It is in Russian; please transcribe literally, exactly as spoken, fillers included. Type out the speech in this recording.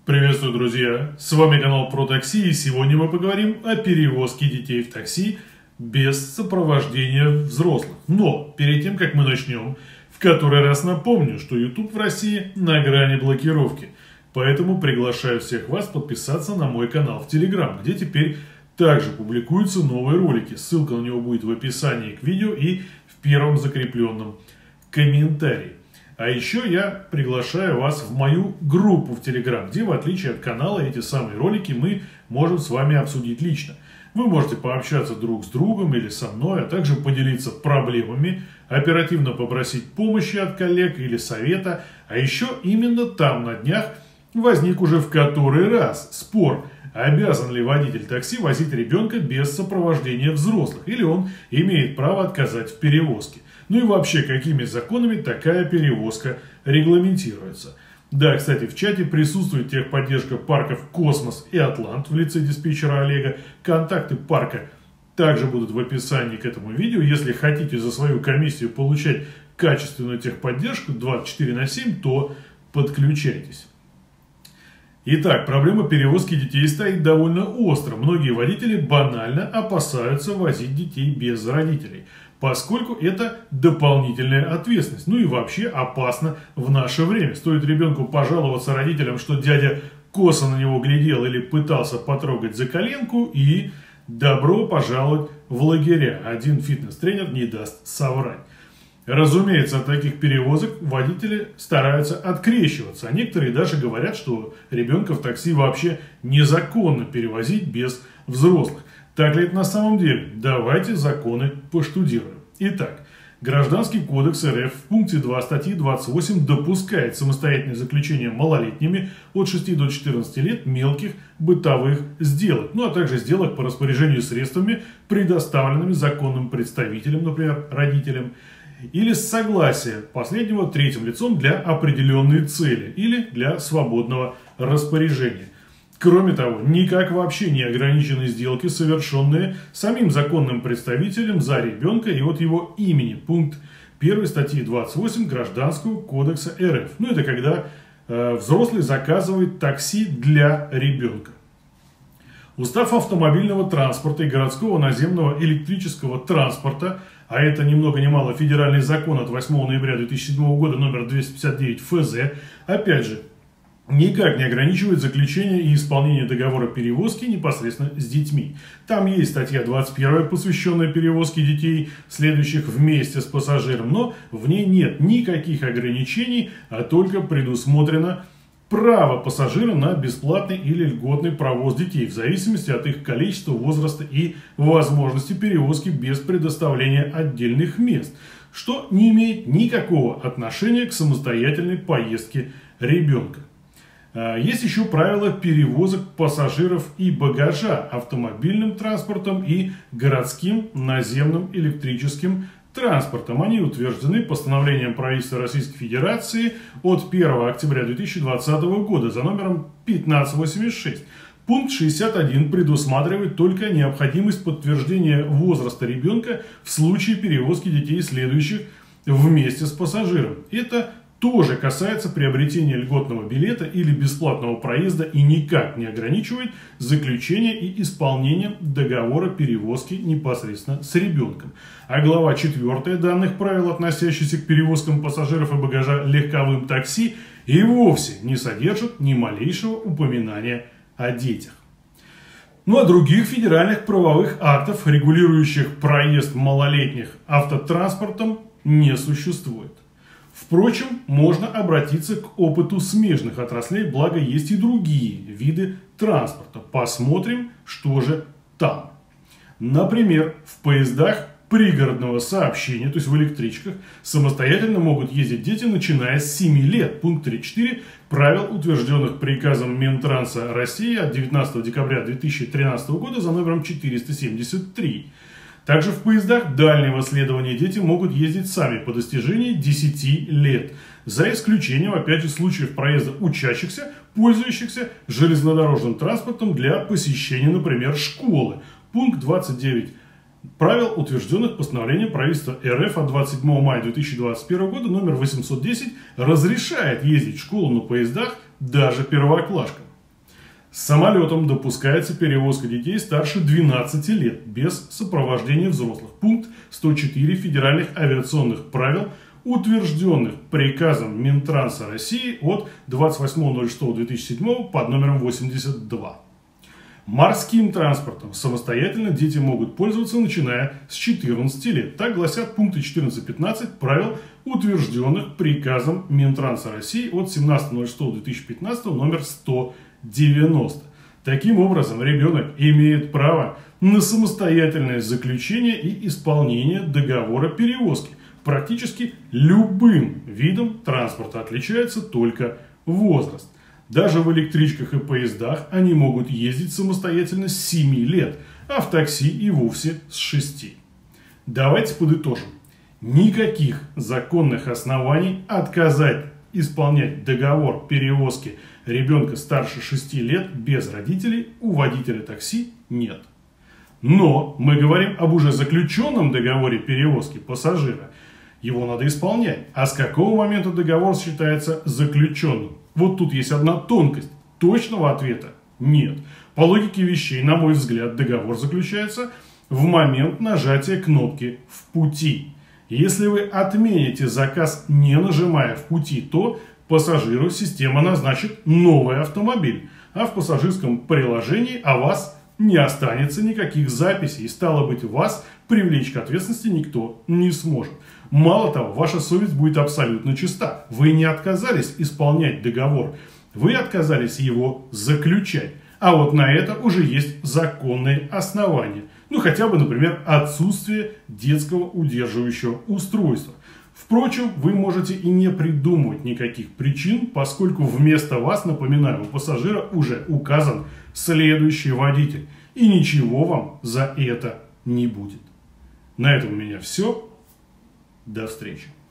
Приветствую, друзья! С вами канал Про Такси, и сегодня мы поговорим о перевозке детей в такси без сопровождения взрослых. Но перед тем, как мы начнем, в который раз напомню, что YouTube в России на грани блокировки. Поэтому приглашаю всех вас подписаться на мой канал в Telegram, где теперь также публикуются новые ролики. Ссылка на него будет в описании к видео и в первом закрепленном комментарии. А еще я приглашаю вас в мою группу в Telegram, где, в отличие от канала, эти самые ролики мы можем с вами обсудить лично. Вы можете пообщаться друг с другом или со мной, а также поделиться проблемами, оперативно попросить помощи от коллег или совета. А еще именно там на днях возник уже в который раз спор, обязан ли водитель такси возить ребенка без сопровождения взрослых, или он имеет право отказать в перевозке. Ну и вообще, какими законами такая перевозка регламентируется. Да, кстати, в чате присутствует техподдержка парков «Космос» и «Атлант» в лице диспетчера Олега. Контакты парка также будут в описании к этому видео. Если хотите за свою комиссию получать качественную техподдержку двадцать четыре на семь, то подключайтесь. Итак, проблема перевозки детей стоит довольно остро. Многие водители банально опасаются возить детей без родителей, поскольку это дополнительная ответственность. Ну и вообще опасно в наше время. Стоит ребенку пожаловаться родителям, что дядя косо на него глядел или пытался потрогать за коленку, и добро пожаловать в лагеря. Один фитнес-тренер не даст соврать. Разумеется, от таких перевозок водители стараются открещиваться, а некоторые даже говорят, что ребенка в такси вообще незаконно перевозить без взрослых. Так ли это на самом деле? Давайте законы поштудируем. Итак, Гражданский кодекс эр эф в пункте два статьи двадцать восемь допускает самостоятельное заключение малолетними от шести до четырнадцати лет мелких бытовых сделок, ну а также сделок по распоряжению средствами, предоставленными законным представителем, например, родителям, или с согласия последнего третьим лицом для определенной цели или для свободного распоряжения. Кроме того, никак вообще не ограничены сделки, совершенные самим законным представителем за ребенка и от его имени. Пункт первой статьи двадцать восемь Гражданского кодекса эр эф. Ну, это когда э, взрослый заказывает такси для ребенка. Устав автомобильного транспорта и городского наземного электрического транспорта, а это ни много ни мало федеральный закон от восьмого ноября две тысячи седьмого года номер двести пятьдесят девять эф зэ, опять же, никак не ограничивает заключение и исполнение договора перевозки непосредственно с детьми. Там есть статья двадцать первая, посвященная перевозке детей, следующих вместе с пассажиром, но в ней нет никаких ограничений, а только предусмотрено право пассажира на бесплатный или льготный провоз детей в зависимости от их количества, возраста и возможности перевозки без предоставления отдельных мест, что не имеет никакого отношения к самостоятельной поездке ребенка. Есть еще правила перевозок пассажиров и багажа автомобильным транспортом и городским наземным электрическим транспортом. Они утверждены постановлением правительства Российской Федерации от первого октября две тысячи двадцатого года за номером пятнадцать восемьдесят шесть. Пункт шестьдесят один предусматривает только необходимость подтверждения возраста ребенка в случае перевозки детей, следующих вместе с пассажиром. Это тоже касается приобретения льготного билета или бесплатного проезда и никак не ограничивает заключение и исполнение договора перевозки непосредственно с ребенком. А глава четвёртая данных правил, относящихся к перевозкам пассажиров и багажа легковым такси, и вовсе не содержит ни малейшего упоминания о детях. Ну а других федеральных правовых актов, регулирующих проезд малолетних автотранспортом, не существует. Впрочем, можно обратиться к опыту смежных отраслей, благо есть и другие виды транспорта. Посмотрим, что же там. Например, в поездах пригородного сообщения, то есть в электричках, самостоятельно могут ездить дети, начиная с семи лет. Пункт тридцать четыре правил, утвержденных приказом Минтранса России от девятнадцатого декабря две тысячи тринадцатого года за номером четыреста семьдесят три. Также в поездах дальнего следования дети могут ездить сами по достижении десяти лет, за исключением, опять же, случаев проезда учащихся, пользующихся железнодорожным транспортом для посещения, например, школы. Пункт двадцать девять правил, утвержденных постановлением правительства эр эф от двадцать седьмого мая две тысячи двадцать первого года номер восемьсот десять, разрешает ездить в школу на поездах даже первоклашкам. Самолетом допускается перевозка детей старше двенадцати лет без сопровождения взрослых. Пункт сто четыре федеральных авиационных правил, утвержденных приказом Минтранса России от двадцать восьмого шестого две тысячи седьмого под номером восемьдесят два. Морским транспортом самостоятельно дети могут пользоваться, начиная с четырнадцати лет. Так гласят пункты четырнадцать-пятнадцать правил, утвержденных приказом Минтранса России от семнадцатого шестого две тысячи пятнадцатого номер сто девяносто. Таким образом, ребенок имеет право на самостоятельное заключение и исполнение договора перевозки. Практически любым видом транспорта отличается только возраст. Даже в электричках и поездах они могут ездить самостоятельно с семи лет, а в такси и вовсе с шести. Давайте подытожим. Никаких законных оснований отказать исполнять договор перевозки ребенка старше шести лет без родителей у водителя такси нет. Но мы говорим об уже заключенном договоре перевозки пассажира. Его надо исполнять. А с какого момента договор считается заключенным? Вот тут есть одна тонкость. Точного ответа нет. По логике вещей, на мой взгляд, договор заключается в момент нажатия кнопки «В пути». Если вы отмените заказ, не нажимая «В пути», то пассажиру система назначит новый автомобиль, а в пассажирском приложении о вас не останется никаких записей, и стало быть, вас привлечь к ответственности никто не сможет. Мало того, ваша совесть будет абсолютно чиста. Вы не отказались исполнять договор, вы отказались его заключать. А вот на это уже есть законные основания. Ну, хотя бы, например, отсутствие детского удерживающего устройства. Впрочем, вы можете и не придумывать никаких причин, поскольку вместо вас, напоминаю, у пассажира уже указан следующий водитель. И ничего вам за это не будет. На этом у меня все. До встречи.